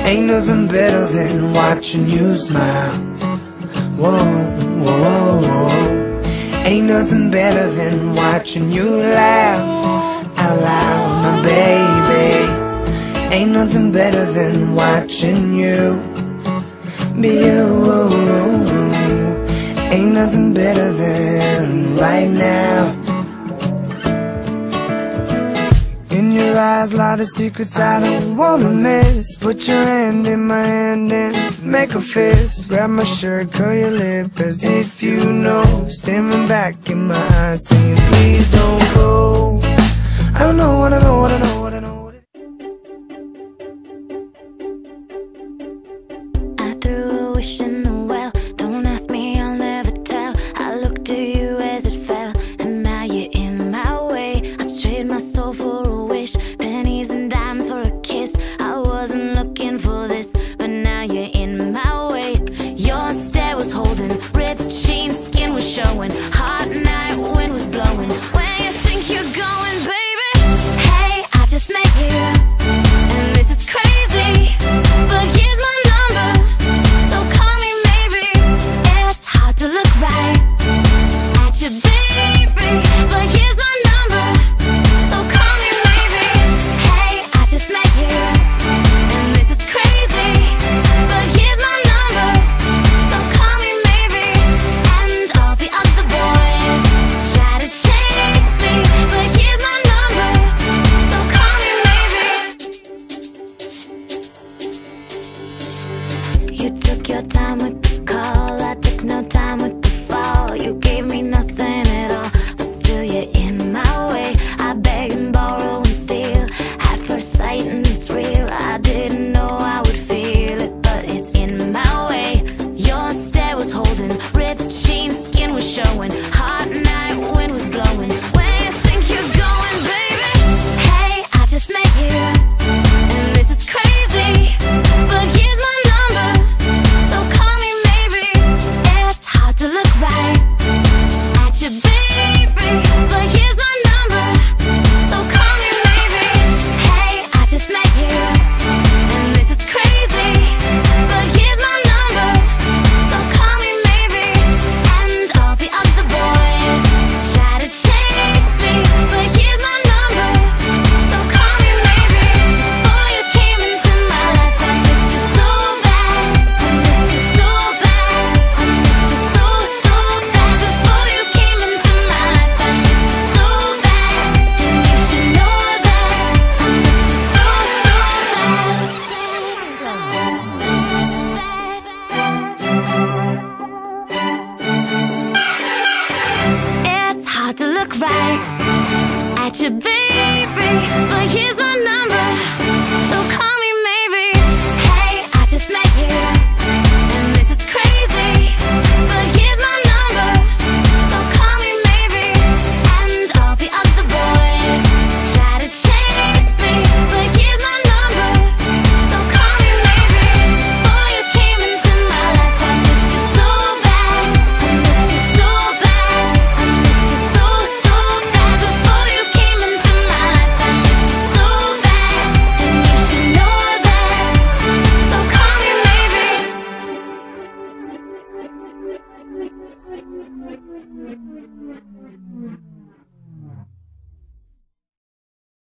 Ain't nothing better than watching you smile. Whoa, whoa, whoa. Ain't nothing better than watching you laugh out loud, my baby. Ain't nothing better than watching you be you. Ain't nothing better than right now. In your eyes lie the secrets I don't wanna miss. Put your hand in my hand and make a fist. Grab my shirt, curl your lip as if you know. Staring back in my eyes saying please don't go. I don't know what I know, what I know, what I know. I threw a wish in the well. Don't ask me, I'll never tell. I looked at you as it fell, and now you're in my way. I trade my soul for a wish, pennies and dimes for a kiss. I wasn't looking for this, but now you're in my way. Your stare was holding, ripped jeans, skin was showing. Hot night, wind was blowing. Where you think you're going, baby? Hey, I just met you, and this is crazy, but here's my number, so call me maybe. It's hard to look right at you, baby, but here's my number, so call me maybe. Hey, I just met you, and this is crazy, but here's my number, so call me maybe. And all the other boys try to chase me, but here's my number, so call me maybe. You took your time with the call, I took no time with